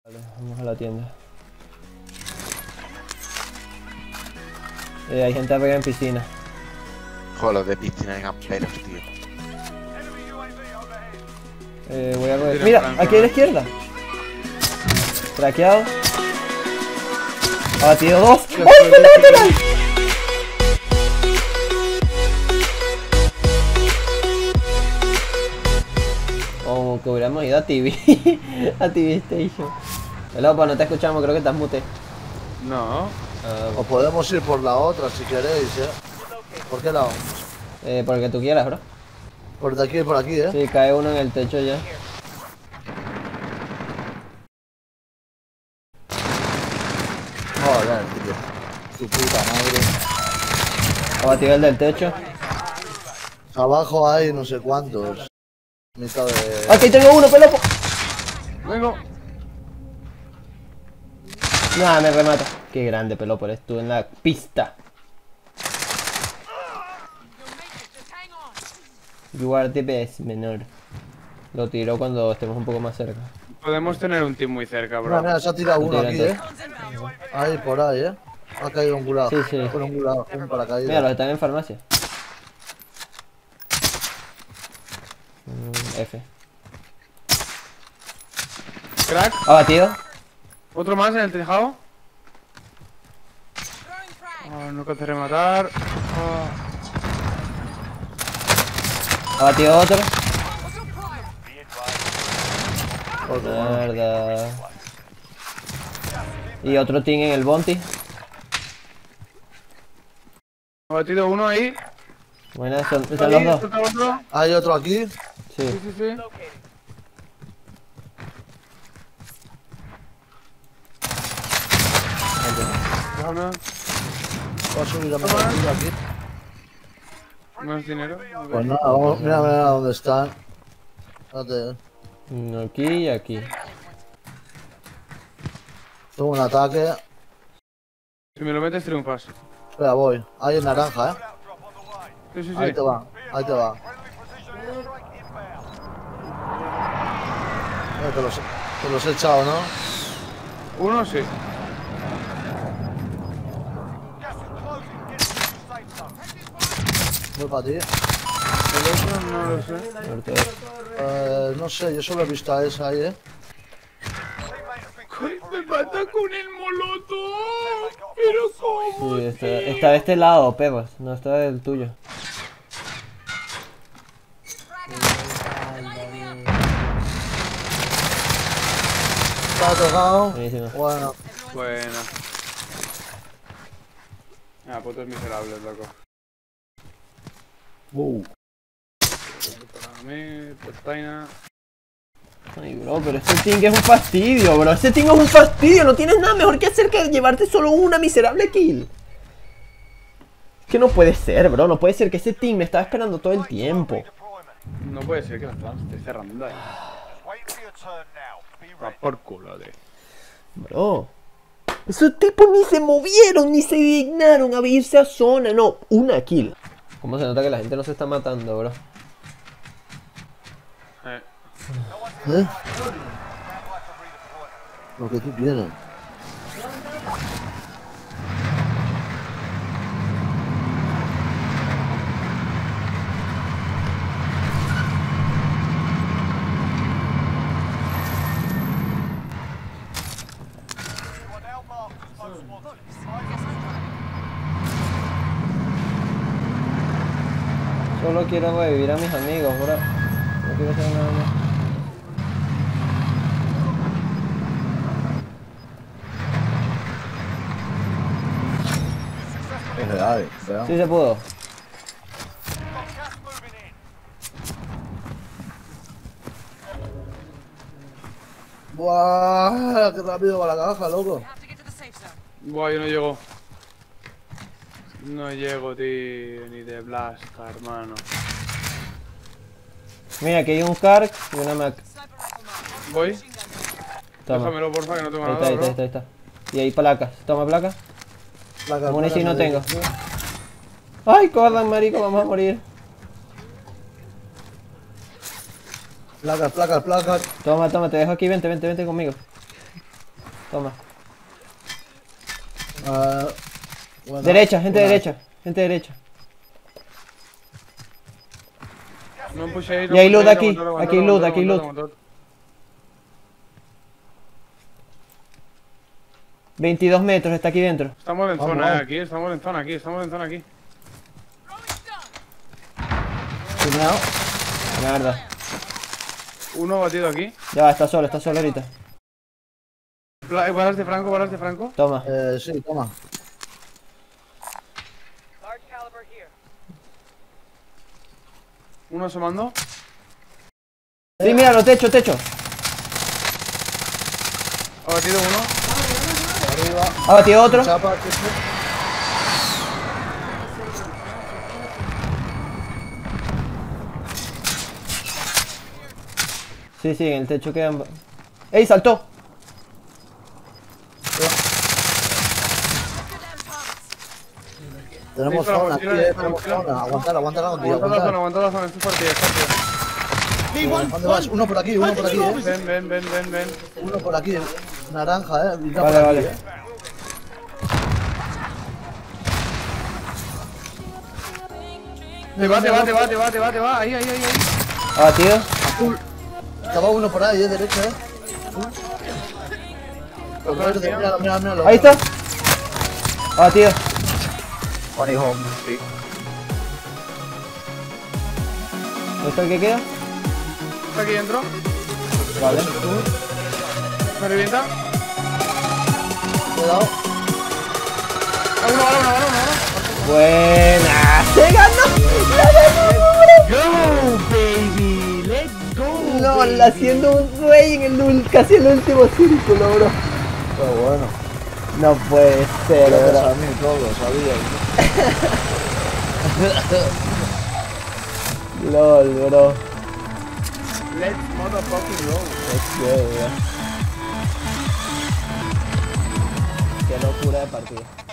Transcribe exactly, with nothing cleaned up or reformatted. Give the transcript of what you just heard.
Vale, vamos a la tienda. Eh, hay gente arriba en piscina. Joder, los de piscina de camperos, tío. Eh, voy a ver. Mira, aquí a la izquierda. Traqueado. Abatido dos. ¡Ay, fue lateral! Como que hubiéramos ido a T V. A T V Station. Lopa, no te escuchamos, creo que estás mute. No. Uh, O podemos ir por la otra si queréis, eh. ¿Por qué lado? eh, por el que tú quieras, bro. Por de aquí y por aquí, eh. Sí, cae uno en el techo ya. Joder, tío. Su puta madre. Abatido el del techo. Abajo hay no sé cuántos. Mitad de... Aquí tengo uno, pelopo. Vengo. Nah, me remata. Qué grande, pelopo, eres tú en la pista. You are the best, menor. Lo tiró cuando estemos un poco más cerca. Podemos tener un team muy cerca, Mira, bro. mira, se ha tirado uno Tira, aquí, tira. eh. Ahí, por ahí, eh. Ha caído un curado. Sí, sí. Por un curado, un paracaídas. Mira, los están en farmacia. Mm, F. Crack. Abatido. Otro más en el tejado. Oh, no alcancé a matar. Oh. Abatido otro. Otro, ¿no? Mierda. Y otro team en el bounty. He batido uno ahí. Buenas, son, son Ahí, los dos. otro, otro. Hay otro aquí. Sí, Sí. sí, sí. Uno. Va a subir a mi partida aquí. Más dinero. Pues nada, vamos, mira, mira dónde están. Espérate, eh. Uno aquí y aquí. Tengo un ataque. Si me lo metes, triunfas. Espera, voy. Ahí en naranja, eh. Sí, sí, sí. Ahí te va, ahí te va. Eh, te, los, te los he echado, ¿no? Uno sí. Voy para ti. El otro no lo sé. Muerto. Eh, no sé, yo solo he visto a esa ahí, eh. Me mata con el molotov. Pero cómo. Sí, está, está de este lado, perros. No está del tuyo. Está tocado. Buenísimo. Bueno, Bueno. Ah, putos miserables, loco. uh. Para mí, pestaña. Ay, bro, pero este team que es un fastidio, bro. Este team es un fastidio. No tienes nada mejor que hacer que llevarte solo una miserable kill. Es que no puede ser, bro. No puede ser que ese team me estaba esperando todo el tiempo. No puede ser que la plan esté cerrando ahí. Va por culo, de. Bro. Esos tipos ni se movieron, ni se dignaron a irse a zona. No, una kill. ¿Cómo se nota que la gente no se está matando, bro? Eh. ¿Eh? Lo que tú quieras. Solo quiero revivir a mis amigos, bro. No quiero hacer nada más. Es real, ¿verdad? Sí se pudo. Buah, qué rápido va la caja, loco. Buah, yo no llego. No llego, tío, ni de Blasta, hermano. Mira, aquí hay un Kark y una Mac. Voy. Toma. Déjamelo, porfa, que no tengo Ahí está, nada, ahí está, bro. ahí está, ahí está. Y ahí placas. Toma placas. Placa, Munición no placa, tengo. Ay, corran, marico, vamos a morir. Placas, placas, placas. Toma, toma, te dejo aquí, vente, vente, vente conmigo. Toma. Ah, bueno, Derecha, gente una- derecha. Gente derecha. No pushéis. Y hay loot aquí, aquí hay loot, aquí hay loot. veintidós metros, está aquí dentro. Estamos en Vamos, zona, eh, vamos. aquí, estamos en zona, aquí, estamos en zona, aquí. Tuneado. Mierda. Uno batido aquí. Ya va, está solo, está solo ahorita. Pla- Balas de Franco, balas de Franco. Toma. Eh, sí, toma. Uno asomando. Sí, míralo, techo, techo. Ha batido uno. Arriba. Ha batido otro. Chapa, que sí. Sí, sí, en el techo quedan... ¡Ey, saltó! Tenemos Sí, para zona, aquí, mochila, eh, para tenemos mochila. zona. Aguantar, aguantar, Aguanta la zona, aguantar. aguanta la zona, esto es partido, es partido. ¿Dónde vas? Uno por aquí, uno por aquí, eh. Ven, ven, ven, ven, ven. Uno por aquí. Naranja, eh. Mira Vale, por aquí, vale. eh. Te va, te va, te va, te va, te va, te va. Ahí, ahí, ahí, ahí. Ha batido. Azul. Estaba uno por ahí, eh, derecha, eh. Por verde, míralo, míralo, míralo. Ahí está. Ha batido. Funny home, sí. ¿Dónde está el que queda? Está aquí dentro. Vale. Me revienta. Cuidado. Ah, uno, uno, uno, uno, uno. Buena. ¡Se ganó! Go, baby, let's go. LOL, haciendo un rey en el ul- casi el último círculo, bro. Pero bueno. No puede ser, Gracias bro. a mí todo, sabía. LOL, bro. Let's motherfucking go. Let's go, bro. Qué locura de partida.